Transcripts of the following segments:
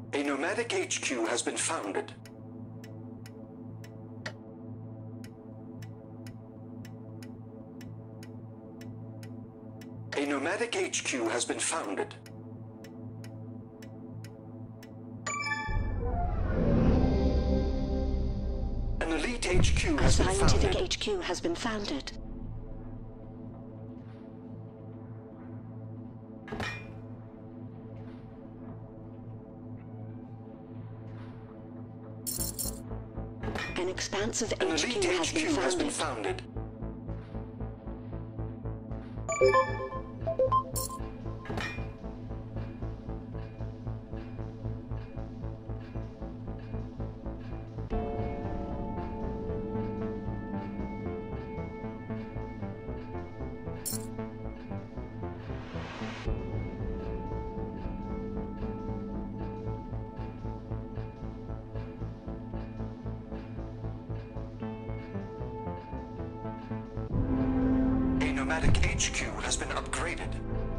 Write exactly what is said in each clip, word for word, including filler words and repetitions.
A nomadic H Q has been founded. A nomadic H Q has been founded. An elite H Q has been founded. A scientific H Q has been founded. An expansive An H elite Q has H been Q has been founded. founded. A nomadic H Q has been upgraded.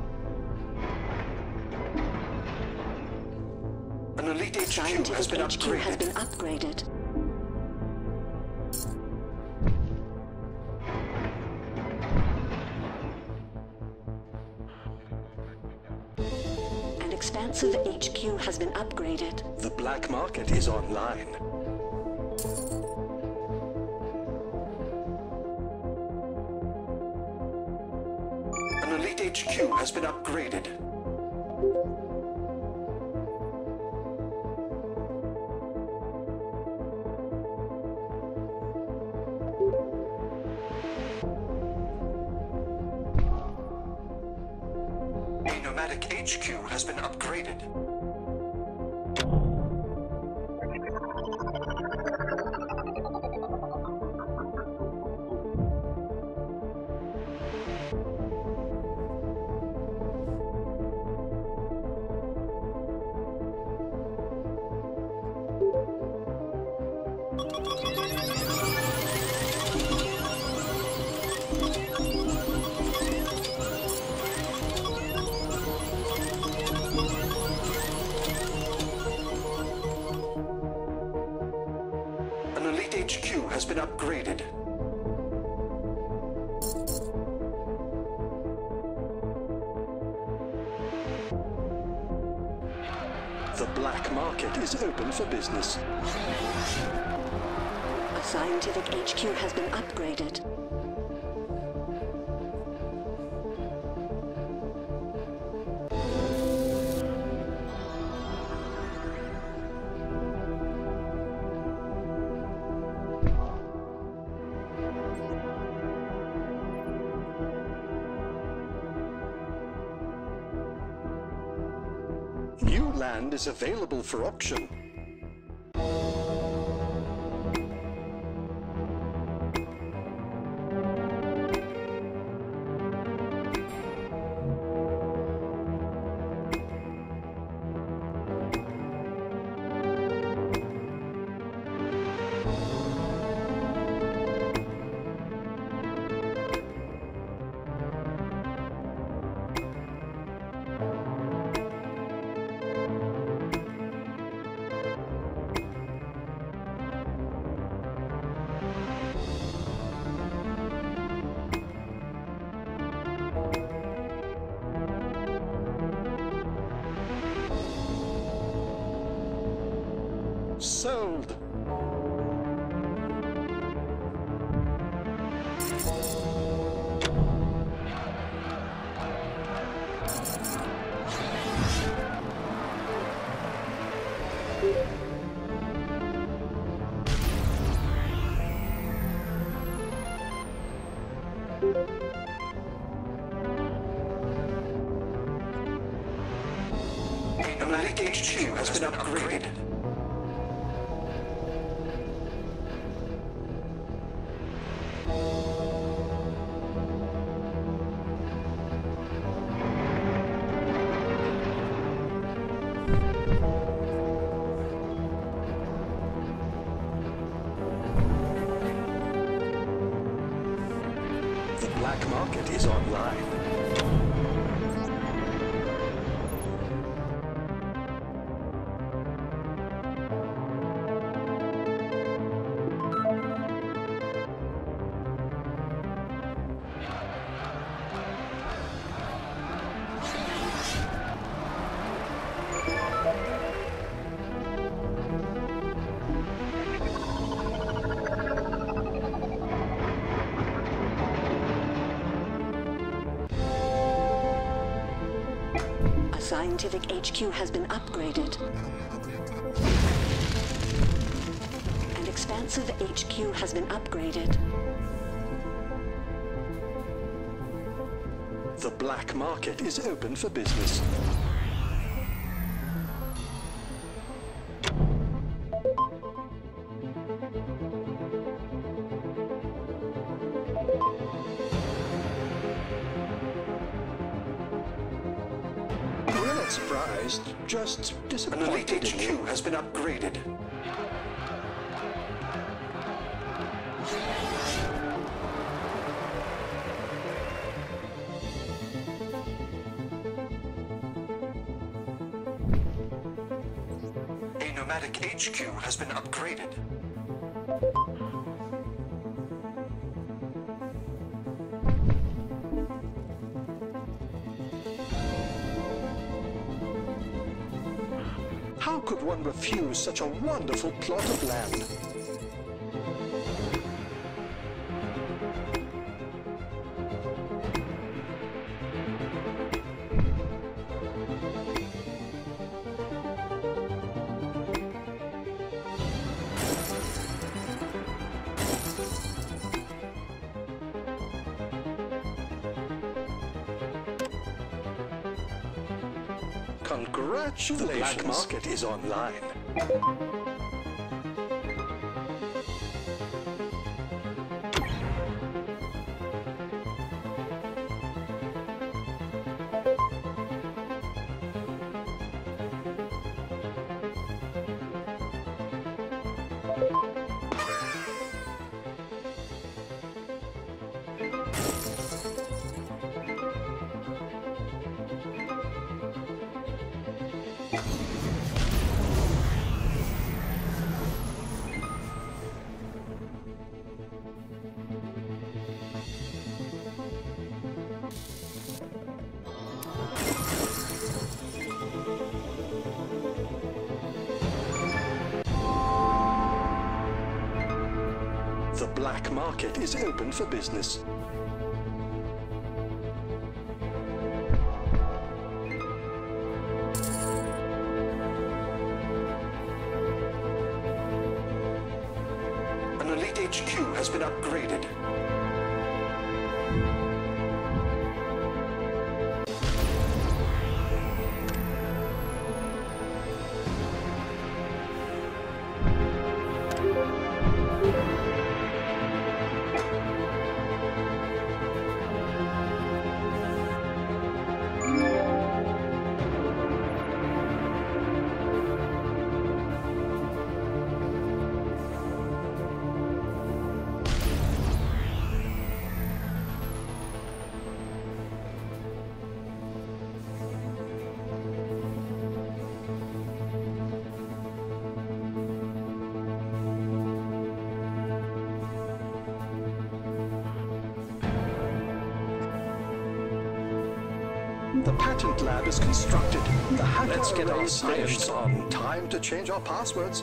An elite H Q has Scientific been H Q has upgraded. been upgraded. An expansive H Q has been upgraded. The black market is online. An elite H Q has been upgraded. A nomadic H Q has been upgraded. An elite H Q has been upgraded. The black market is open for business. A scientific H Q has been upgraded. New land is available for auction. Sold. A nomadic H Q has been upgraded. The black market is online. scientific H Q has been upgraded. An expansive H Q has been upgraded. The black market is open for business. We're not surprised, just An disappointed elite H in Q you. has been upgraded. A nomadic H Q has been upgraded. How could one refuse such a wonderful plot of land? Congratulations! The black market is online. The black market is open for business. An elite H Q has been upgraded. The patent lab is constructed. The hacker Let's get our science on. Time to change our passwords.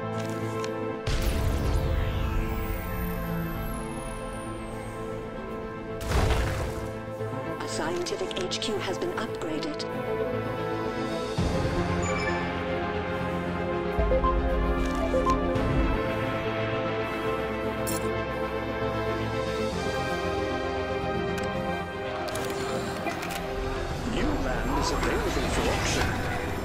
A scientific H Q has been upgraded. New land is available for auction.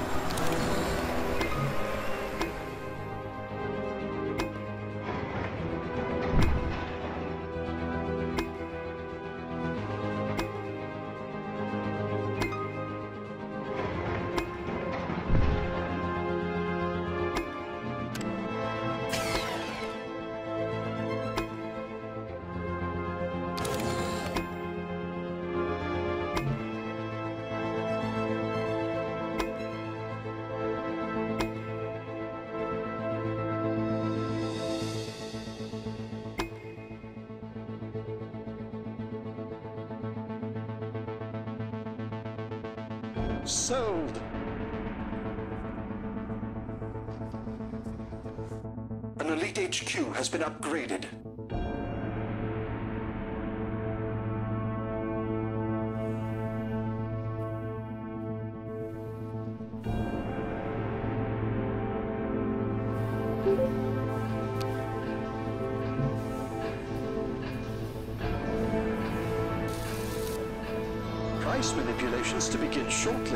Sold. An elite H Q has been upgraded. Price manipulations to begin shortly.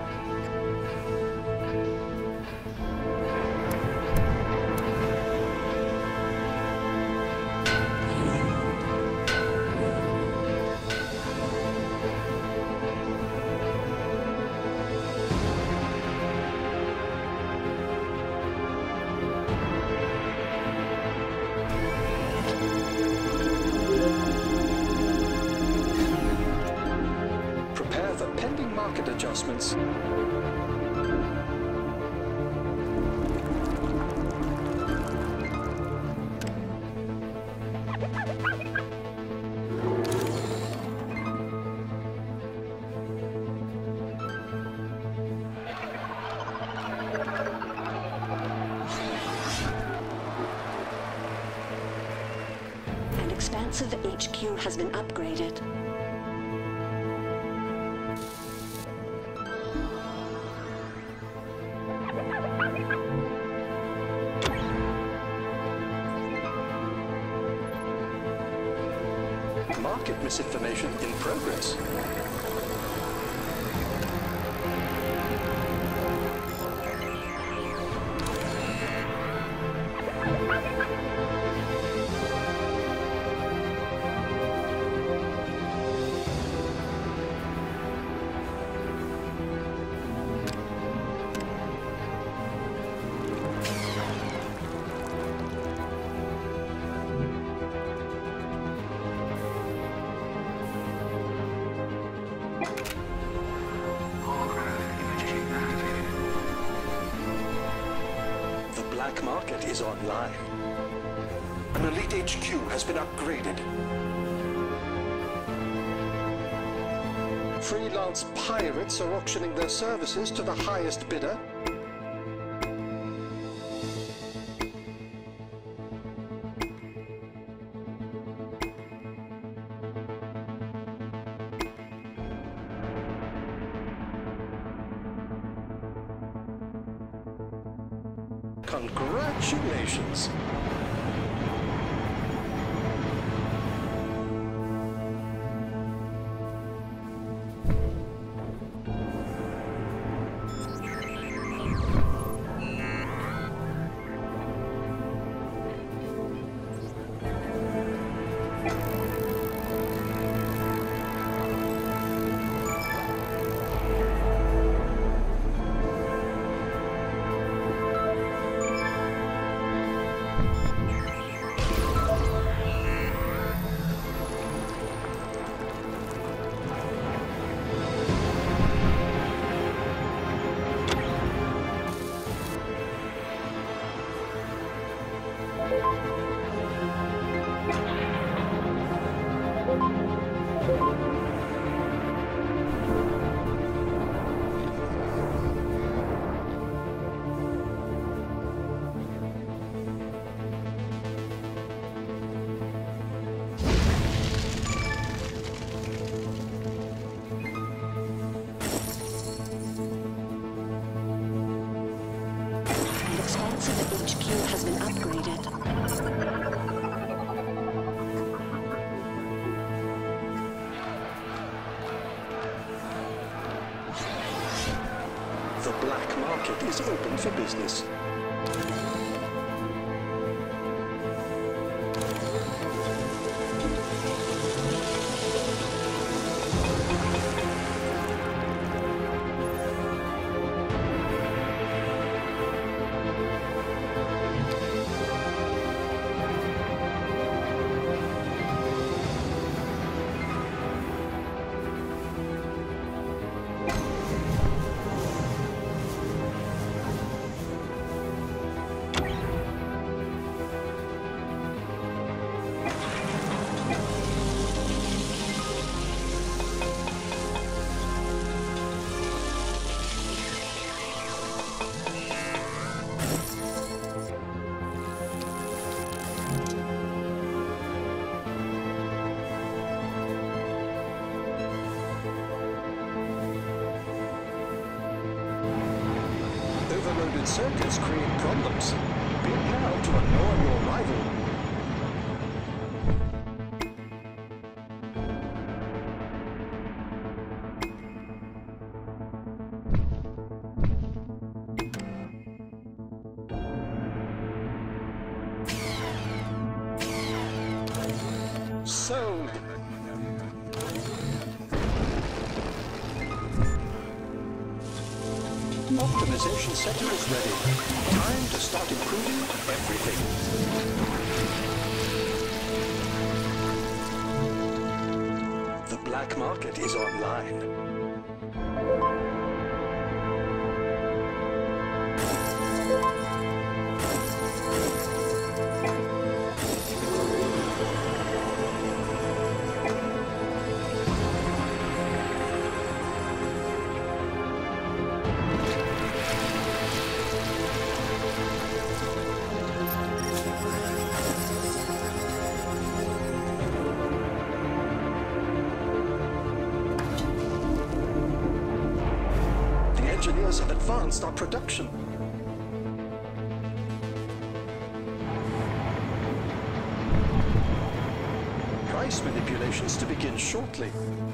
Market adjustments. An expansive H Q has been upgraded. Market misinformation in progress. Black market is online. An elite H Q has been upgraded. Freelance pirates are auctioning their services to the highest bidder. Congratulations! H Q has been upgraded. The black market is open for business. Overloaded circuits create problems. appeared now to annoy your rival. So... Optimization center is ready. Time to start improving everything. The black market is online. Engineers have advanced our production. Price manipulations to begin shortly.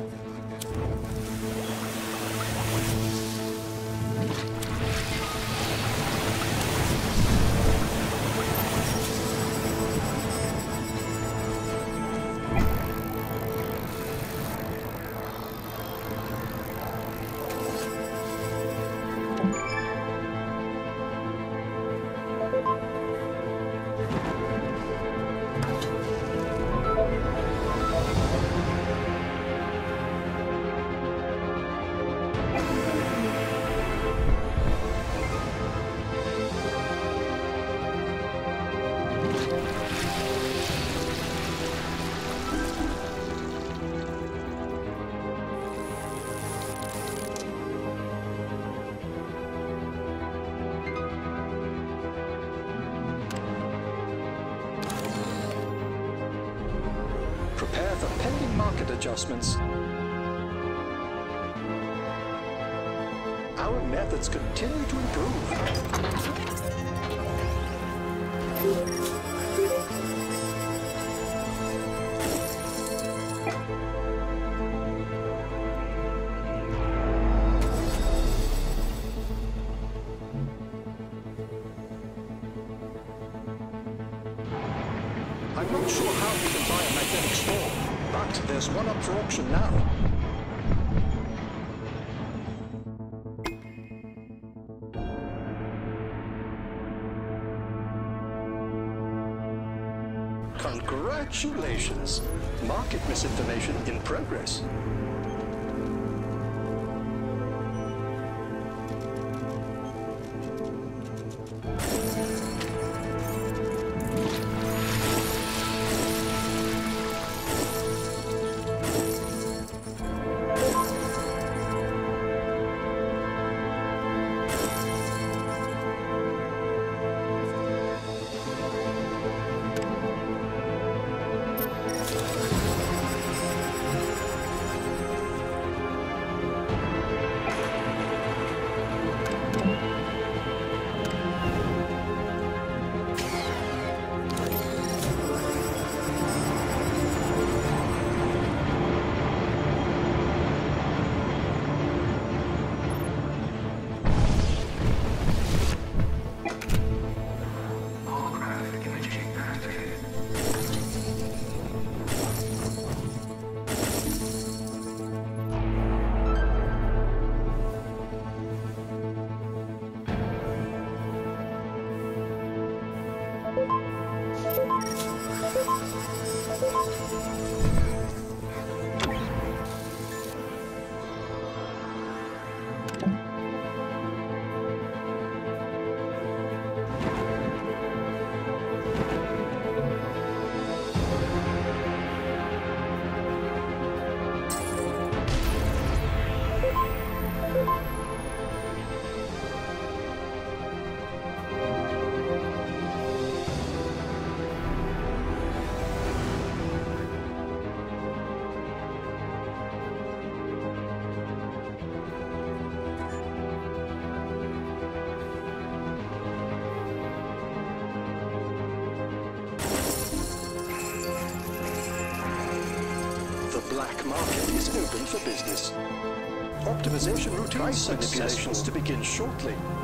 Prepare for pending market adjustments. Our methods continue to improve. I'm not sure how we can buy a magnetic storm, but there's one up for auction now. Congratulations! Market misinformation in progress. black market is open for business. Optimization routines manipulations to begin shortly.